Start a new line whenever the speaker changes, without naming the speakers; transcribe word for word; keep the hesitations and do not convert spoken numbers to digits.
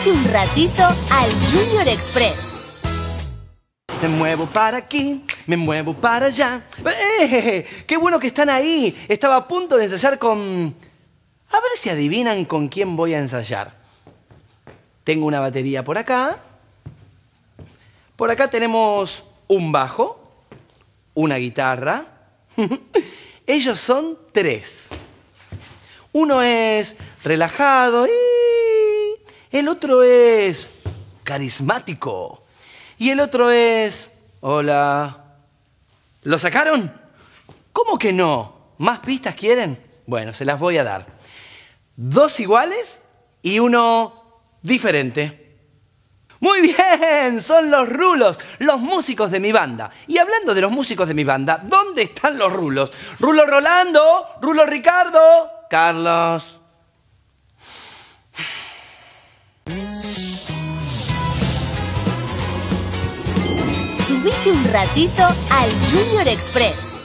Subite un ratito al Junior Express.
Me muevo para aquí, me muevo para allá. ¡Eh! ¡Qué bueno que están ahí! Estaba a punto de ensayar con... A ver si adivinan con quién voy a ensayar. Tengo una batería por acá. Por acá tenemos un bajo, una guitarra. Ellos son tres. Uno es relajado y el otro es carismático. Y el otro es... Hola. ¿Lo sacaron? ¿Cómo que no? ¿Más pistas quieren? Bueno, se las voy a dar. Dos iguales y uno diferente. Muy bien, son los Rulos, los músicos de mi banda. Y hablando de los músicos de mi banda, ¿dónde están los Rulos? Rulo Rolando, Rulo Ricardo, Carlos.
Subite un ratito al Junior Express.